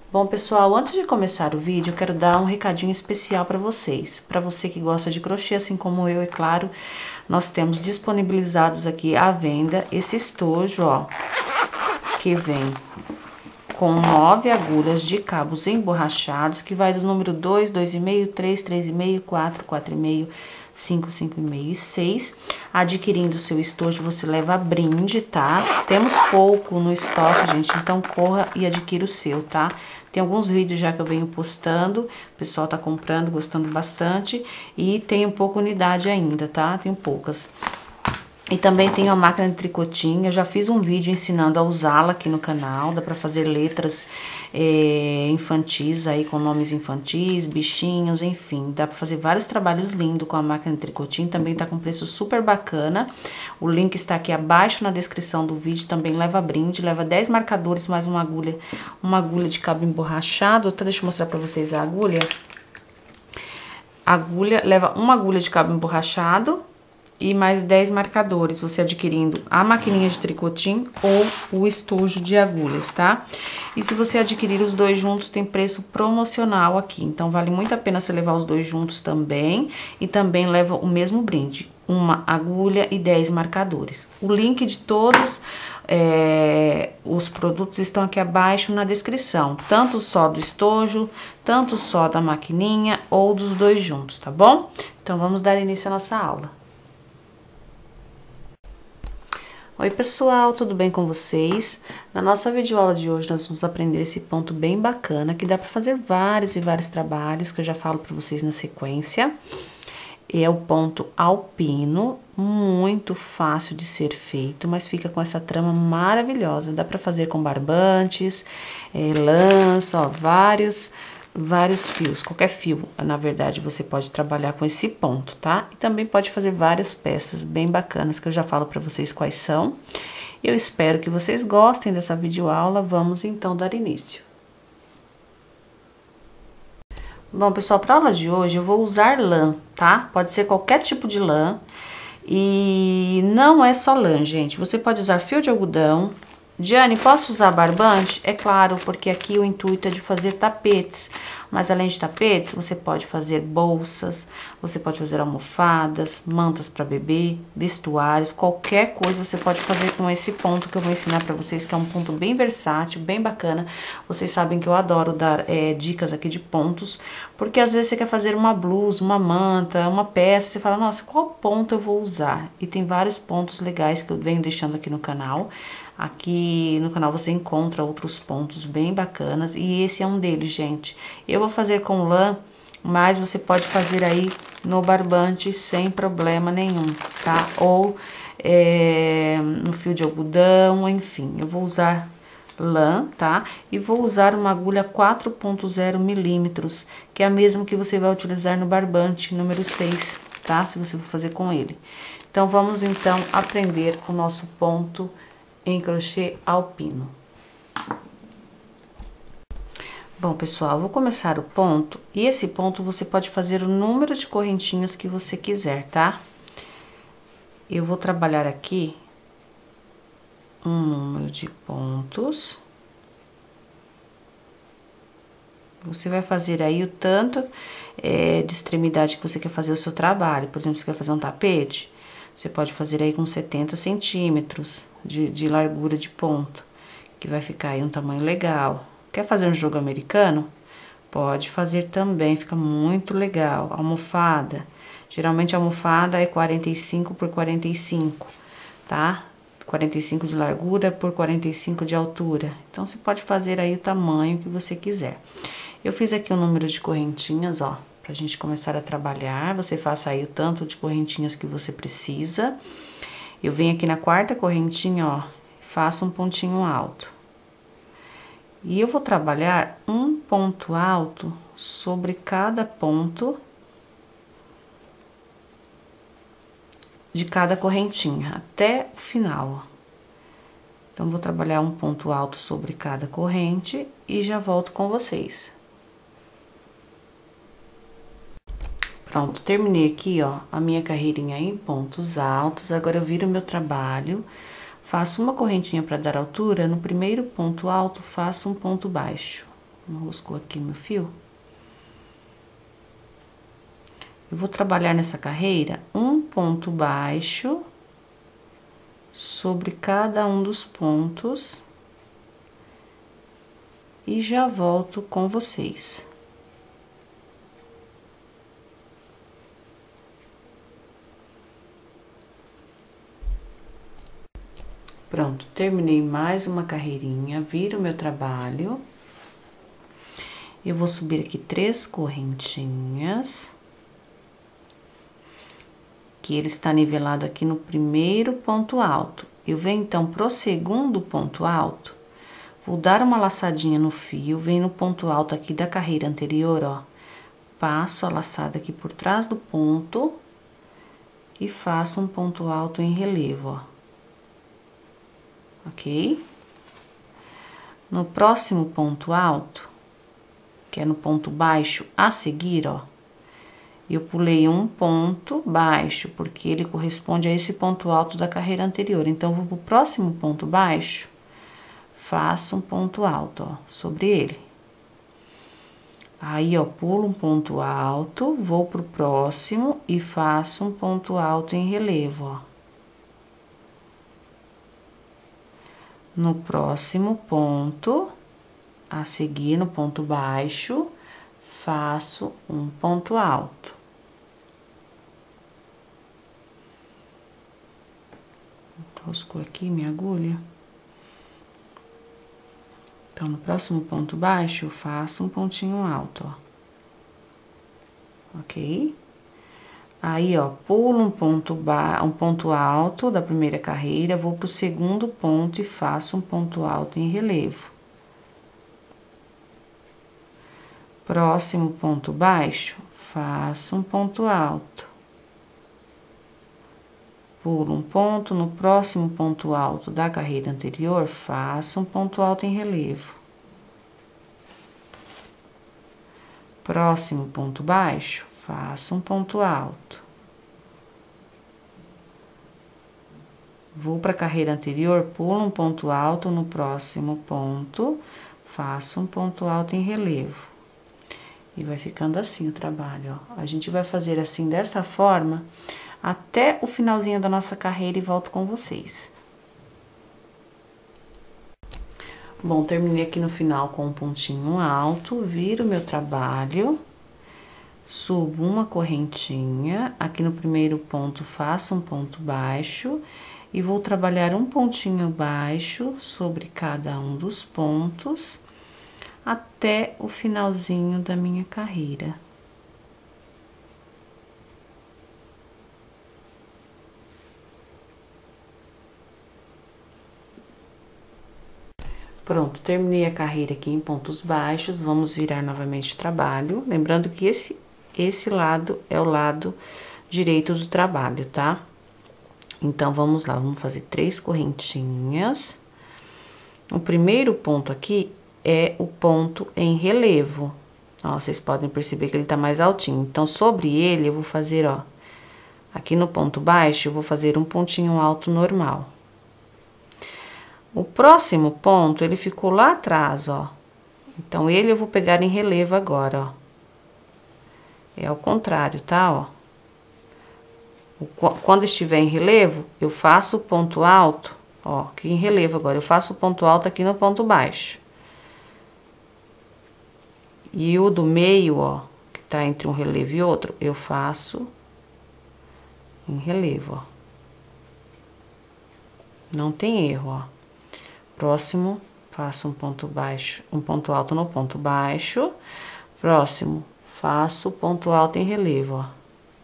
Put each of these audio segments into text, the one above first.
Bom, pessoal, antes de começar o vídeo, eu quero dar um recadinho especial para vocês. Para você que gosta de crochê, assim como eu, é claro, nós temos disponibilizados aqui à venda esse estojo, ó, que vem com 9 agulhas de cabos emborrachados, que vai do número 2, 2,5, 3, 3,5, 4, 4,5, 5, 5,5 e 6. Adquirindo o seu estojo, você leva brinde, tá? Temos pouco no estoque, gente, então corra e adquira o seu, tá? Tem alguns vídeos já que eu venho postando, o pessoal tá comprando, gostando bastante, e tem pouca unidade ainda, tá? Tem poucas. E também tenho a máquina de tricotinho, eu já fiz um vídeo ensinando a usá-la aqui no canal, dá pra fazer letras infantis aí, com nomes infantis, bichinhos, enfim. Dá pra fazer vários trabalhos lindos com a máquina de tricotinho, também tá com preço super bacana. O link está aqui abaixo na descrição do vídeo, também leva brinde, leva 10 marcadores, mais uma agulha de cabo emborrachado. Então, deixa eu mostrar pra vocês a agulha. A agulha, leva uma agulha de cabo emborrachado e mais 10 marcadores, você adquirindo a maquininha de tricotinho ou o estojo de agulhas, tá? E se você adquirir os dois juntos, tem preço promocional aqui, então vale muito a pena você levar os dois juntos também, e também leva o mesmo brinde, uma agulha e 10 marcadores. O link de todos os produtos estão aqui abaixo na descrição, tanto só do estojo, tanto só da maquininha ou dos dois juntos, tá bom? Então vamos dar início à nossa aula. Oi pessoal, tudo bem com vocês? Na nossa videoaula de hoje nós vamos aprender esse ponto bem bacana, que dá para fazer vários e vários trabalhos, que eu já falo para vocês na sequência. É o ponto alpino, muito fácil de ser feito, mas fica com essa trama maravilhosa. Dá para fazer com barbantes, lança, ó, vários fios, qualquer fio, na verdade, você pode trabalhar com esse ponto, tá? E também pode fazer várias peças bem bacanas, que eu já falo pra vocês quais são. Eu espero que vocês gostem dessa videoaula, vamos então dar início. Bom, pessoal, para a aula de hoje eu vou usar lã, tá? Pode ser qualquer tipo de lã, e não é só lã, gente, você pode usar fio de algodão. Diane, posso usar barbante? É claro, porque aqui o intuito é de fazer tapetes. Mas além de tapetes, você pode fazer bolsas, você pode fazer almofadas, mantas para bebê, vestuários, qualquer coisa você pode fazer com esse ponto que eu vou ensinar para vocês, que é um ponto bem versátil, bem bacana. Vocês sabem que eu adoro dar dicas aqui de pontos, porque às vezes você quer fazer uma blusa, uma manta, uma peça, você fala, nossa, qual ponto eu vou usar? E tem vários pontos legais que eu venho deixando aqui no canal. Aqui no canal você encontra outros pontos bem bacanas e esse é um deles, gente. Eu vou fazer com lã, mas você pode fazer aí no barbante sem problema nenhum, tá? Ou no fio de algodão, enfim. Eu vou usar lã, tá? E vou usar uma agulha 4.0 milímetros, que é a mesma que você vai utilizar no barbante número 6, tá? Se você for fazer com ele. Então, vamos então aprender o nosso ponto em crochê alpino. Bom, pessoal, eu vou começar o ponto, e esse ponto você pode fazer o número de correntinhas que você quiser, tá? Eu vou trabalhar aqui um número de pontos. Você vai fazer aí o tanto de extremidade que você quer fazer o seu trabalho. Por exemplo, se você quer fazer um tapete, você pode fazer aí com 70 centímetros de largura de ponto, que vai ficar aí um tamanho legal. Quer fazer um jogo americano? Pode fazer também, fica muito legal. Almofada, geralmente a almofada é 45 por 45, tá? 45 de largura por 45 de altura. Então, você pode fazer aí o tamanho que você quiser. Eu fiz aqui o número de correntinhas, ó, pra gente começar a trabalhar. Você faça aí o tanto de correntinhas que você precisa. Eu venho aqui na quarta correntinha, ó, faço um pontinho alto. E eu vou trabalhar um ponto alto sobre cada ponto de cada correntinha, até o final, ó. Então, vou trabalhar um ponto alto sobre cada corrente e já volto com vocês. Pronto, terminei aqui, ó, a minha carreirinha em pontos altos. Agora, eu viro o meu trabalho, faço uma correntinha para dar altura. No primeiro ponto alto, faço um ponto baixo. Enroscou aqui meu fio. Eu vou trabalhar nessa carreira um ponto baixo sobre cada um dos pontos e já volto com vocês. Pronto, terminei mais uma carreirinha, viro o meu trabalho. Eu vou subir aqui 3 correntinhas. Que ele está nivelado aqui no primeiro ponto alto. Eu venho, então, pro segundo ponto alto, vou dar uma laçadinha no fio, venho no ponto alto aqui da carreira anterior, ó. Passo a laçada aqui por trás do ponto e faço um ponto alto em relevo, ó. Ok? No próximo ponto alto, que é no ponto baixo a seguir, ó, eu pulei um ponto baixo, porque ele corresponde a esse ponto alto da carreira anterior. Então, vou pro próximo ponto baixo, faço um ponto alto, ó, sobre ele. Aí, ó, pulo um ponto alto, vou pro próximo e faço um ponto alto em relevo, ó. No próximo ponto, a seguir, no ponto baixo, faço um ponto alto. Enroscou aqui minha agulha. Então, no próximo ponto baixo, eu faço um pontinho alto, ó. Ok? Aí, ó, pulo um ponto alto da primeira carreira, vou pro segundo ponto e faço um ponto alto em relevo. Próximo ponto baixo, faço um ponto alto. Pulo um ponto, no próximo ponto alto da carreira anterior, faço um ponto alto em relevo. Próximo ponto baixo, faço um ponto alto. Vou para a carreira anterior, pulo um ponto alto, no próximo ponto, faço um ponto alto em relevo. E vai ficando assim o trabalho, ó. A gente vai fazer assim, dessa forma, até o finalzinho da nossa carreira e volto com vocês. Bom, terminei aqui no final com um pontinho alto, viro meu trabalho, subo uma correntinha, aqui no primeiro ponto faço um ponto baixo e vou trabalhar um pontinho baixo sobre cada um dos pontos até o finalzinho da minha carreira. Pronto, terminei a carreira aqui em pontos baixos, vamos virar novamente o trabalho. Lembrando que esse lado é o lado direito do trabalho, tá? Então, vamos lá, vamos fazer 3 correntinhas. O primeiro ponto aqui é o ponto em relevo. Ó, vocês podem perceber que ele tá mais altinho. Então, sobre ele, eu vou fazer, ó, aqui no ponto baixo, eu vou fazer um pontinho alto normal. O próximo ponto, ele ficou lá atrás, ó. Então, ele eu vou pegar em relevo agora, ó. É ao contrário, tá, ó. Quando estiver em relevo, eu faço o ponto alto, ó, aqui em relevo agora. Eu faço o ponto alto aqui no ponto baixo. E o do meio, ó, que tá entre um relevo e outro, eu faço em relevo, ó. Não tem erro, ó. Próximo, faço um ponto baixo, um ponto alto no ponto baixo. Próximo, faço ponto alto em relevo, ó.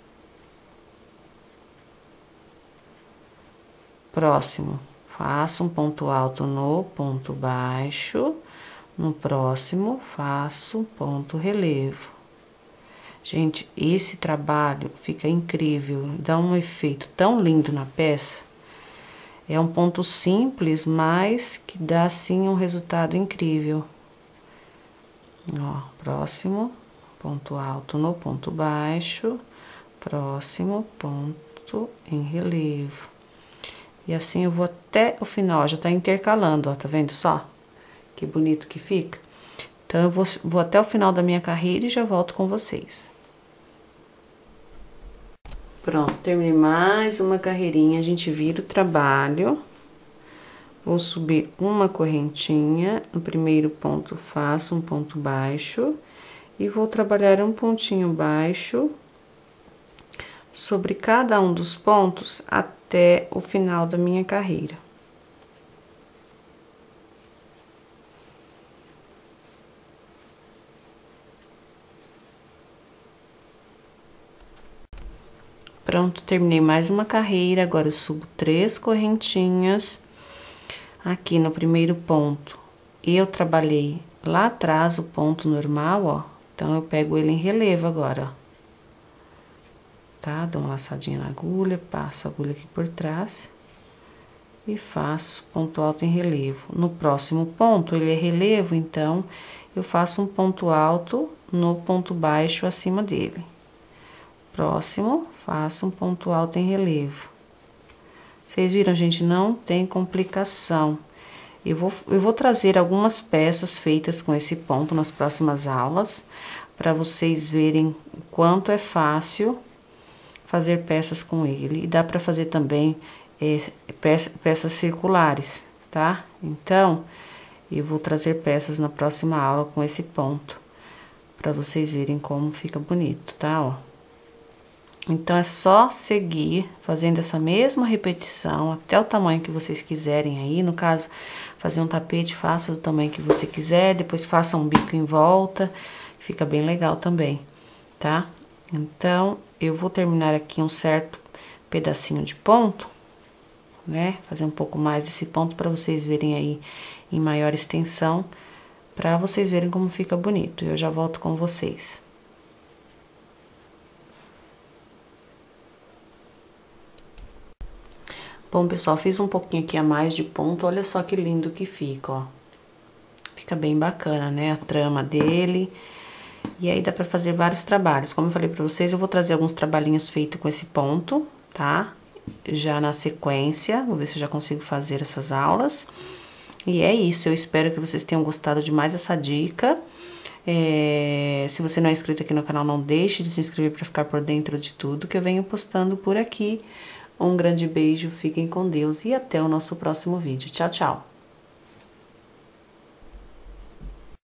Próximo, faço um ponto alto no ponto baixo. No próximo, faço ponto relevo. Gente, esse trabalho fica incrível, dá um efeito tão lindo na peça. É um ponto simples, mas que dá, sim, um resultado incrível. Ó, próximo, ponto alto no ponto baixo. Próximo, ponto em relevo. E assim eu vou até o final, já tá intercalando, ó, tá vendo só? Que bonito que fica. Então, eu vou até o final da minha carreira e já volto com vocês. Pronto, terminei mais uma carreirinha, a gente vira o trabalho. Vou subir uma correntinha, no primeiro ponto faço um ponto baixo e vou trabalhar um pontinho baixo sobre cada um dos pontos até o final da minha carreira. Pronto, terminei mais uma carreira, agora eu subo 3 correntinhas. Aqui no primeiro ponto, eu trabalhei lá atrás o ponto normal, ó. Então, eu pego ele em relevo agora, ó. Tá? Dou uma laçadinha na agulha, passo a agulha aqui por trás. E faço ponto alto em relevo. No próximo ponto, ele é relevo, então, eu faço um ponto alto no ponto baixo acima dele. Próximo, faço um ponto alto em relevo. Vocês viram, gente? Não tem complicação. Eu vou trazer algumas peças feitas com esse ponto nas próximas aulas, para vocês verem o quanto é fácil fazer peças com ele. E dá para fazer também peças circulares, tá? Então, eu vou trazer peças na próxima aula com esse ponto, para vocês verem como fica bonito, tá? Ó. Então, é só seguir fazendo essa mesma repetição até o tamanho que vocês quiserem aí. No caso, fazer um tapete, faça do tamanho que você quiser. Depois, faça um bico em volta. Fica bem legal também, tá? Então, eu vou terminar aqui um certo pedacinho de ponto, né? Fazer um pouco mais desse ponto para vocês verem aí em maior extensão. Para vocês verem como fica bonito. Eu já volto com vocês. Bom, pessoal, fiz um pouquinho aqui a mais de ponto, olha só que lindo que fica, ó. Fica bem bacana, né, a trama dele. E aí dá pra fazer vários trabalhos. Como eu falei pra vocês, eu vou trazer alguns trabalhinhos feitos com esse ponto, tá? Já na sequência, vou ver se eu já consigo fazer essas aulas. E é isso, eu espero que vocês tenham gostado de mais essa dica. Se você não é inscrito aqui no canal, não deixe de se inscrever pra ficar por dentro de tudo que eu venho postando por aqui. Um grande beijo, fiquem com Deus e até o nosso próximo vídeo. Tchau, tchau!